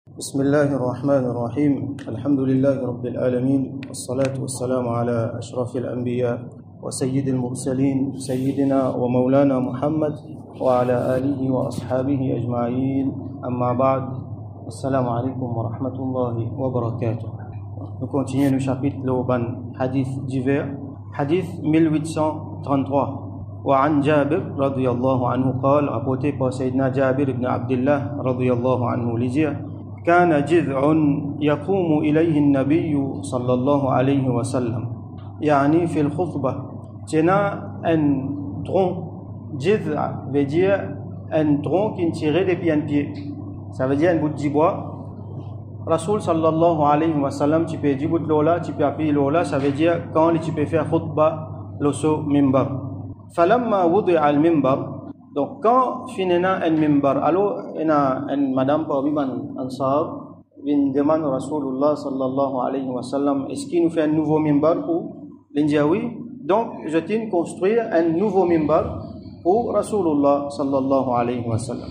بسم الله الرحمن الرحيم الحمد لله رب العالمين والصلاة والسلام على أشرف الأنبياء وسيد المرسلين سيدنا ومولانا محمد وعلى آله وأصحابه أجمعين أما بعد السلام عليكم ورحمة الله وبركاته. Nous continuons le chapitre l'Oban hadith divers hadith 1833 وعن جابر رضي الله عنه قال rapporté par Sayyidina Jabir ibn Abdullah رضي الله عنه لجيه كان جذع يقوم إليه النبي صلى الله عليه وسلم يعني في الخطبة تنا un tronc جذع veut dire un tronc qui est tiré depuis un pied, ça veut dire un bout de bois. Rasoul sallallahu alayhi wa sallam tu peux dire bout de l'ola, tu peux appuyer l'ola, ça veut dire quand tu peux faire khutbah l'osso mimbar. فلما وضع المنبر donc quand finina un mimbar alors ina une madame parmi man ansar vient demande Rasulullah sallallahu alayhi wa sallam est-ce qu'il nous fait un nouveau mimbar pour l'india oui donc je tiens construire un nouveau mimbar pour Rasulullah sallallahu alayhi wa sallam,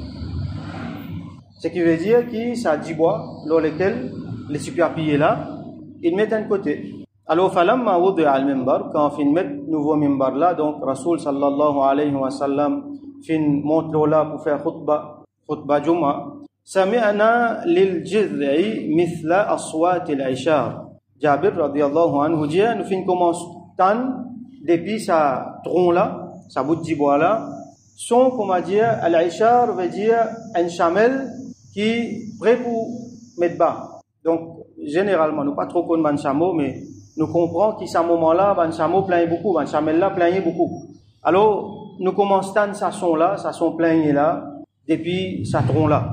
ce qui veut dire que ça dit bois dans lequel les super-pillés là ils mettent un côté. Alors falamma wudi'a al-mimbar quand fin met nouveau mimbar là donc Rasul sallallahu alayhi wa sallam fin monte là pour faire khutbah Juma sami'na lil jid'i mithla aswat al-ishar. Jabir radiyallahu anhu dit nous fin commence tan depuis sa tronc là sa bout de bois là son comment dire al-ishar veut dire un chamel qui prêt pour mettre bas. Donc généralement nous pas trop connaissons chameau mais nous comprenons qu'à ce moment-là, ban chameau plaint beaucoup, ban chamel là plaint beaucoup. Alors, nous commençons à sa son plaint là, depuis sa tronc là.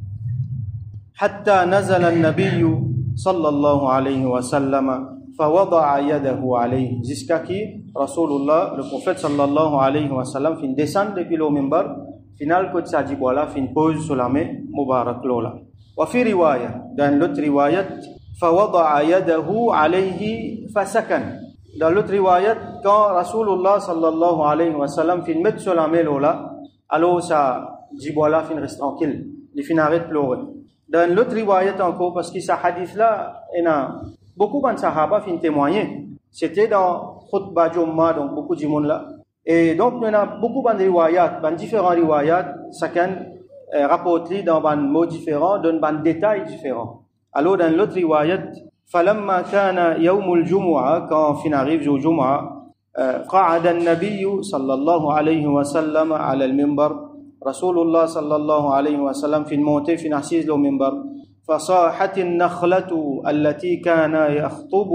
Hatta nazala an-nabiy sallallahu alayhi wa sallam, fa wada'a yadahu alayhi. Jusqu'à qui, Rasulullah, le prophète sallallahu alayhi wa sallam, fin descend depuis le mimbar, final que ça dit voilà, fin pose sur la main, mubarak lola. Wa fi riwaya, dans l'autre riwayat, فوضع يده عليه فسكن. Dans l'autre riwayat, quand Rasulullah sallallahu alayhi wa sallam fin met sur la main là, alors ça dit voilà fin reste tranquille, il fin arrête pleurer. Dans l'autre riwayat encore parce que ce hadith là, il y a beaucoup de sahaba fin témoigner. C'était dans khutbah Jumma donc beaucoup de monde là. Et donc il y a beaucoup de riwayat, différents riwayat, chacun rapporté dans un mot différent, dans un détail différent. Alors dans l'autre riwayat فلما كان يوم الجمعة quand fin arrive jour Jumu'ah قعد النبي صلى الله عليه وسلم على المنبر. رسول الله صلى الله عليه وسلم fin monté fin assise au minbar فصاحت النخلة التي كان يخطب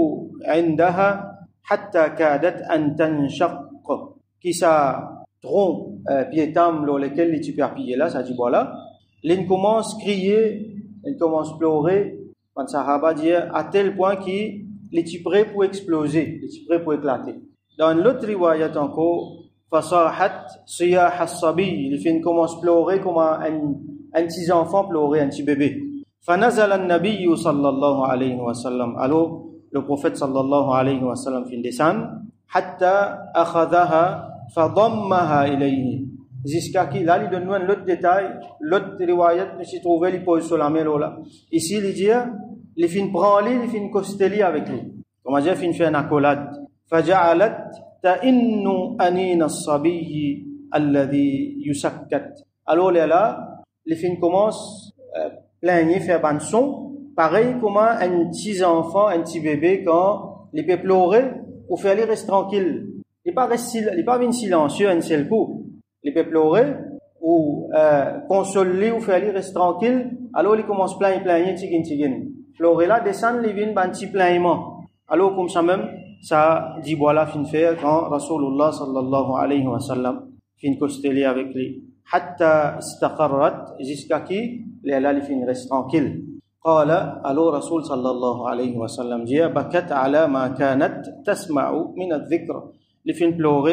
عندها حتى كادت أن تنشق. Qui sa tronc piétam dans lequel il peut appuyer là ça dit voilà il commence crier, il commence pleurer. Les Sahaba dit à tel point qu'il est prêt pour exploser, il est prêt pour éclater. Dans l'autre riwayat encore, fasahat siyah as-sabi, il commence à pleurer comme un petit enfant pleurer, un petit bébé. Fanazala an-nabiy sallallahu alayhi wa sallam. Alors le prophète sallallahu alayhi wa sallam fin descend, hatta akhadaha fadammaha ilayhi. Jusqu'à qui là il donne nous un autre détail, l'autre riwayat ne s'y trouvait il pose sur la main là. Ici il dit il fin prend lui, il fin costeler avec lui. Comment dire fin fait une accolade. Faja'alat ta'innu anina as-sabiy alladhi yusakkat. Alors là il fin commence plaigner faire ban son pareil comme un petit enfant, un petit bébé quand il peut pleurer ou faire lui rester tranquille. Il pas venir silencieux un seul coup. Il peut pleurer ou consoler ou faire lui rester tranquille. Alors il commence plaigner tigin. Pleurer là descend il vient ban petit plaignement. Alors comme ça même ça dit voilà fin faire quand Rasulullah sallallahu alayhi wa sallam fin costeler avec lui. Hatta istaqarrat jusqu'à qui là il fin reste tranquille. قال alors Rasul sallallahu alayhi wa sallam dit bakat ala ma kanat tasma'u min adh-dhikr. Il fin pleurer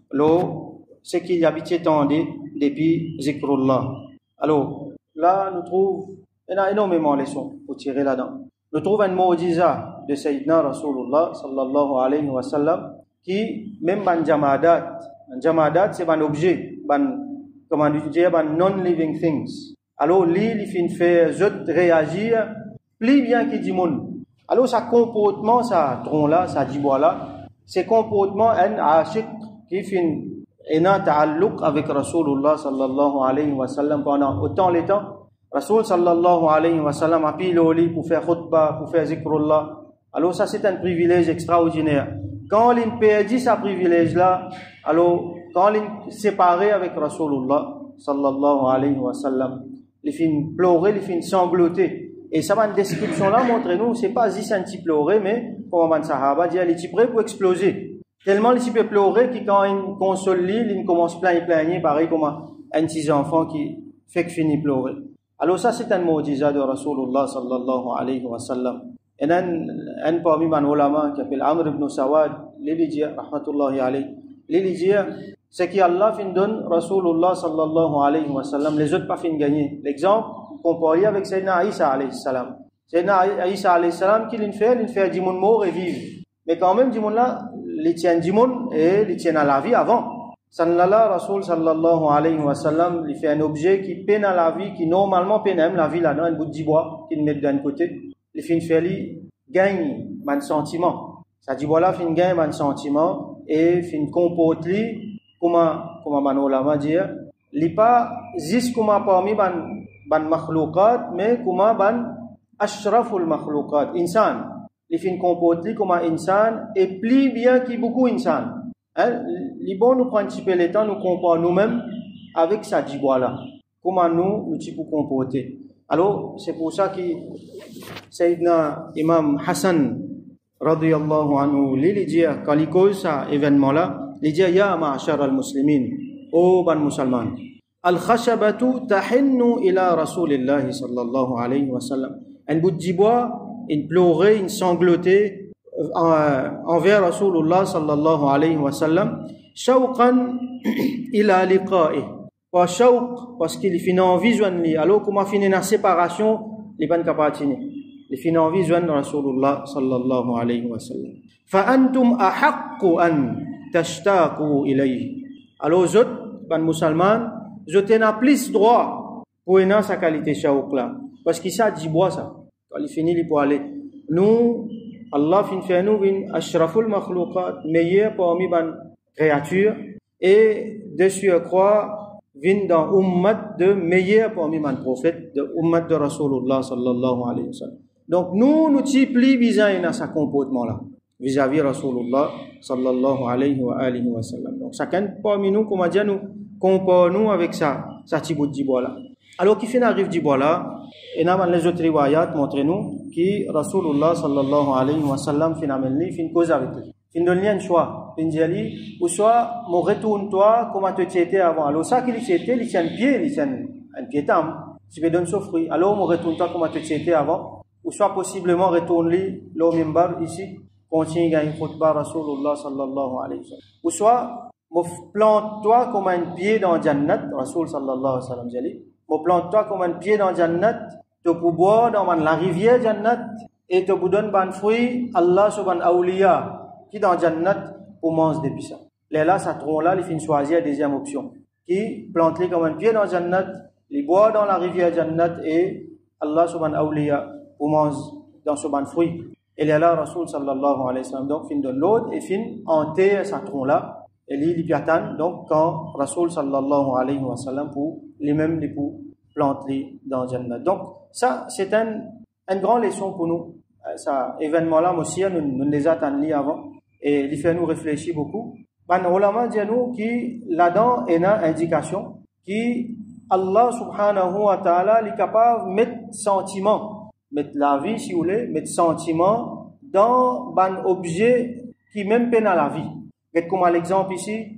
ce qu'il y habitait tendé depuis zikrullah. Alors là nous trouvons il y a énormément de leçons pour tirer là-dedans. Nous trouvons un mu'jiza de Sayyidina Rasulullah sallallahu alayhi wa sallam qui même ban jamadat c'est un objet, comment dire, ban non-living things. alors lui il fin fait zot réagir plus bien qu'il dit moun. Alors sa comportement ça tron là ça dit là c'est comportement un ashiq qui fin ena ta'alluq avec Rasulullah sallallahu alayhi wa sallam pendant autant les temps. Rasul sallallahu alayhi wa sallam a pris le lit pour faire khutbah, pour faire zikrullah. Alors ça c'est un privilège extraordinaire. Quand il perdit ce privilège là, alors quand il séparé avec Rasulullah sallallahu alayhi wa sallam, il finit pleurer, il finit sangloter. Et ça va une description là montre nous, c'est pas juste un petit pleurer, mais comme un sahaba dit, il est prêt pour exploser. Tellement il peut pleurer que quand il console lui, il commence plaigner, pareil comme un petit enfant qui fait que finit pleurer. Alors ça c'est un mu'jiza de Rasulullah sallallahu alayhi wa sallam. Et un parmi les ulama qui s'appelle Amr ibn Sawad, il dit rahmatullahi alayhi, il dit c'est qu'Allah fin donne Rasulullah sallallahu alayhi wa sallam, les autres pas fin gagner. L'exemple comparé avec Sayyidina Isa alayhi salam. Sayyidina Isa alayhi salam qu'il fait du monde mort et vivre. Mais quand même du monde là, il tient du monde et il tient à la vie avant. Sallallahu Rasul sallallahu alayhi wa sallam, il fait un objet qui peine à la vie, qui normalement peine même la vie là, dans un bout de bois qu'il met d'un côté. Il fait gagne un sentiment. Ça dit voilà, fin gagne un sentiment et fin comporte li comment man ulama dire, li pas juste comment parmi ban makhluqat mais comment ban ashraful makhluqat insan. Il fin comporte li comme insan et plus bien que beaucoup insan. Hein, li bon nous prend un petit peu le temps nous comparer nous-mêmes avec ça dit voilà. Comment nous pour comporter. Alors, c'est pour ça que Sayyidina Imam Hassan radiyallahu anhu, il dit, quand il cause ça événement-là, il dit, Ya ma'ashar al-muslimin, ô ban musulman, al-khashabatu tahinnu ila rasulillahi sallallahu alayhi wa sallam. Un bout de bois, une pleurait, une sanglotée envers Rasulullah sallallahu alayhi wa sallam, shawqan ila liqa'ih. Pas shawq parce qu'il finit envie joindre lui alors comment finit la séparation les ban capatini il finit envie joindre Rasulullah sallallahu alayhi wa sallam fa antum ahaqqu an tashtaqu ilayhi alors autres ban musulman je t'en plus droit pour en sa qualité shawq là parce qu'il ça dit bois ça quand il finit il pour aller nous Allah fin fait nous bin ashraful makhluqat meilleur parmi ban créatures et dessus croire vient dans ummat de meilleurs parmi les prophètes, de ummat de Rasulullah sallallahu alayhi wa sallam. Donc nous t'y plis vis-à-vis de ce comportement-là, vis-à-vis Rasulullah sallallahu alayhi wa sallam. Donc chacun parmi nous, comme on dit, nous comparons avec ça petit bout de bois-là. Alors qui fait arrive du bois-là, et dans les autres riwayat montrez-nous que Rasulullah sallallahu alayhi wa sallam fin amené, fin cause avec lui. Fin donne un choix. Fin dit ou soit mon retourne-toi comment tu étais avant. Alors ça qu'il était, il tient un pied, il tient un pied tam. Tu peux donner souffrir. Alors mon retourne-toi comment tu étais avant. Ou soit possiblement retourne-lui le mimbar ici. Continue à une khutbah Rasulullah sallallahu alayhi wa sallam. Ou soit plante-toi comme un pied dans Jannat. Rasul sallallahu alayhi wa sallam dit. Plante-toi comme un pied dans Jannat. Tu peux boire dans la rivière Jannat. Et tu peux donner un fruit. Allah subhanahu awliya. Qui dans Jannat pour manger depuis ça. Là, ça tronc là, il finit choisir la deuxième option. Qui plante comme un pied dans Jannat, il boit dans la rivière Jannat et Allah subhanahu awliya pour manger dans ce ban fruit. Et là, Rasul sallallahu alayhi wa sallam, donc, fin donne l'autre et fin hanter sa tronc là. Et lui, il piatane, donc, quand Rasul sallallahu alayhi wa sallam pour lui-même, les pour planter dans Jannat. Donc, ça, c'est une grande leçon pour nous. Ça, événement là, aussi, nous les attendons avant. Et il fait nous réfléchir beaucoup. Ban ulama dit nous qui là-dedans est une indication qui Allah subhanahu wa ta'ala est capable de mettre sentiment, mettre la vie si vous voulez, mettre sentiment dans un objet qui même peine à la vie. Comme à l'exemple ici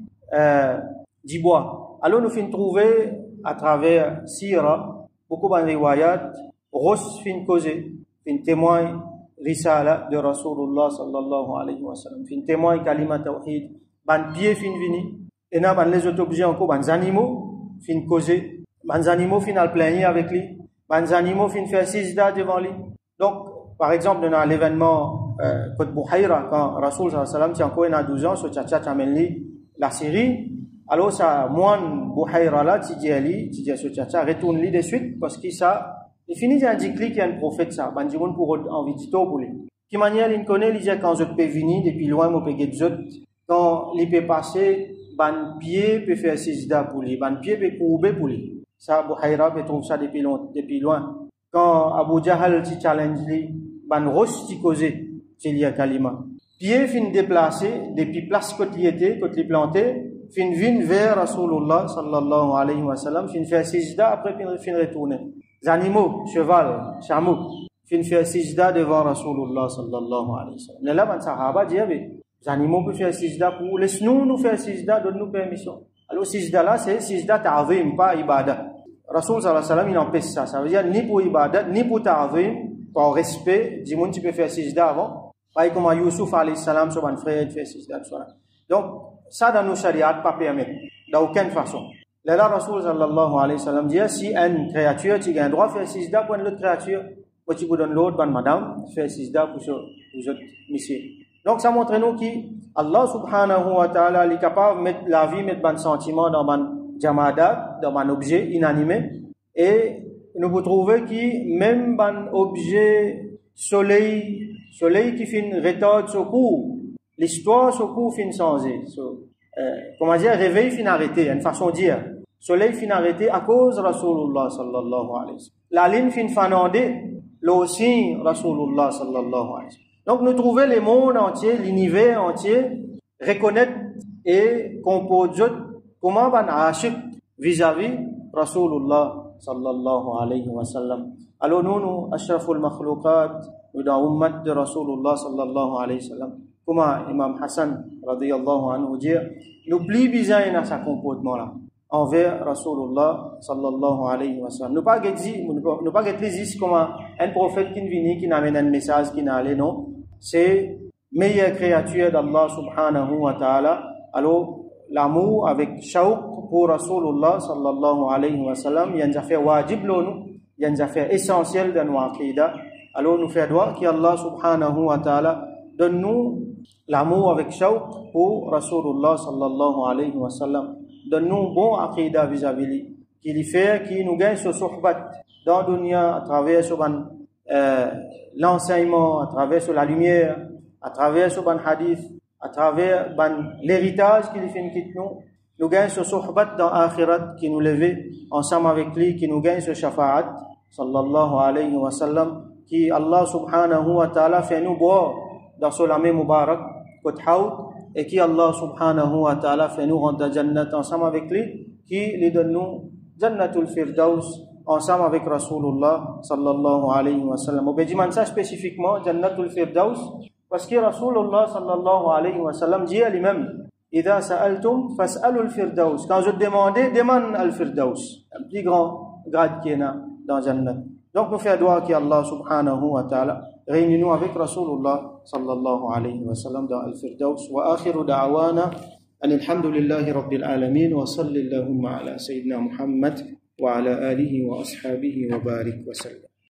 du bois. Alors nous finissons trouver à travers Sira beaucoup de riwayat, Ross fin causé, fin témoin risala de Rasulullah sallallahu alayhi wa sallam. Fin témoin kalima tawhid, ban pied fin vini, et na ban les autres objets encore, ban animaux fin causer, ban animaux fin al plaigner avec lui, ban animaux fin faire sijda devant lui. Donc, par exemple, dans l'événement Côte Bouhaïra, quand Rasul sallallahu alayhi wa sallam, c'est encore 12 ans, sur Tchatchat amène lui la Syrie, Alors ça moine Buhayra là tidiali tidia sochacha retourne li de suite parce que ça il finit d'indiquer qu'il y a un prophète ça ban jibon pour envie de pour lui qui manière il connaît il dit quand je peux venir depuis loin mo peut get quand il peut passer ban pied peut faire sijda pour lui ban pied peut courber pour lui ça Buhayra peut trouve ça depuis loin quand Abu Jahal ti challenge lui ban rosti causer il y a kalima pied fin déplacer depuis place côté était côté planté fin vin vers Rasulullah sallallahu alayhi wa sallam fin faire sijda après fin retourner les animaux cheval chameau fin faire sijda devant Rasulullah sallallahu alayhi wa sallam là ban sahaba dit les animaux peuvent faire sijda pour laisse-nous nous faire sijda donne-nous permission alors sijda là c'est sijda ta'zim pas ibadah Rasul sallallahu alayhi wa sallam il empêche ça veut dire ni pour ibadah ni pour ta'zim par respect du monde tu peux faire sijda avant pas comme Yusuf alayhi salam son frère fait sijda donc ça dans nos chariats pas permis d'aucune façon là Rasul sallallahu alayhi wa sallam dit si une créature tu as un droit faire sijda pour une autre créature ou tu peux donner l'autre bonne madame faire sijda pour autres monsieur donc ça montre nous que Allah subhanahu wa ta'ala est capable de mettre la vie mettre bon sentiment dans un jamadat dans un objet inanimé et nous pouvons trouver que même un objet soleil qui fait une rétorte sur cours l'histoire sur cours fin changé comment dire réveil fin arrêté une façon de dire soleil fin arrêté à cause Rasulullah sallallahu alayhi wa sallam la ligne fin fanandé l'aussi Rasulullah sallallahu alayhi wa sallam donc nous trouvons le monde entier l'univers entier reconnaître et composer comment ban ashik vis-à-vis Rasulullah sallallahu alayhi wa sallam alors nous ashraful makhluqat nous dans ummat de Rasulullah sallallahu alayhi wa sallam comme Imam Hassan radiyallahu anhu dit nous plus besoin dans ce comportement là envers Rasulullah sallallahu alayhi wa sallam nous pas dire comme un prophète qui vient qui amène un message qui n'allait non c'est meilleure créature d'Allah subhanahu wa ta'ala alors l'amour avec shauq pour Rasulullah sallallahu alayhi wa sallam il y a une affaire wajib nous il y a une affaire essentielle dans nos aqidah alors nous faisons droit qu'Allah subhanahu wa ta'ala donne-nous l'amour avec shauq pour Rasulullah sallallahu alayhi wa sallam donne-nous bon aqidah vis-à-vis lui qui lui fait qui nous gagne ce sohbat dans la dunya à travers l'enseignement à travers la lumière à travers ce hadith à travers l'héritage qu'il fait nous gagne ce sohbat dans l'akhirat qui nous lève ensemble avec lui qui nous gagne ce shafa'at sallallahu alayhi wa sallam qui Allah subhanahu wa ta'ala fait nous boire dans ce lame mubarak côte haut et qui Allah subhanahu wa ta'ala fait nous rentrer jannat ensemble avec lui qui lui donne nous jannatul firdaus ensemble avec Rasulullah sallallahu alayhi wa sallam. On peut dire ça spécifiquement jannatul firdaus parce que Rasulullah sallallahu alayhi wa sallam dit à lui-même idha sa'altum fas'alul firdaus quand je demande al firdaus un plus grand grade qui est dans jannat. Donc nous faisons droit qu'Allah subhanahu wa ta'ala réunit-nous avec Rasulullah sallallahu alayhi wa sallam dans al-firdaus wa akhiru da'wana alhamdulillahi rabbil alamin wa sallallahu ala sayyidina Muhammad wa ala alihi wa ashabihi wa barik wa sallam.